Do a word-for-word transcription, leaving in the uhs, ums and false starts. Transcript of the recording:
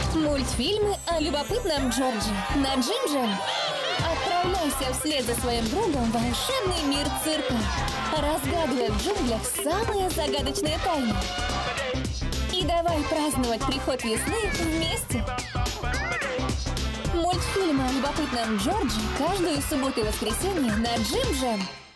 Мультфильмы о любопытном Джорджи на Джим-Джем. Отправляйся вслед за своим другом в волшебный мир цирка, разгадывая в джунглях самые загадочные тайны. И давай праздновать приход весны вместе! Мультфильмы о любопытном Джорджи каждую субботу и воскресенье на Джим-Джем.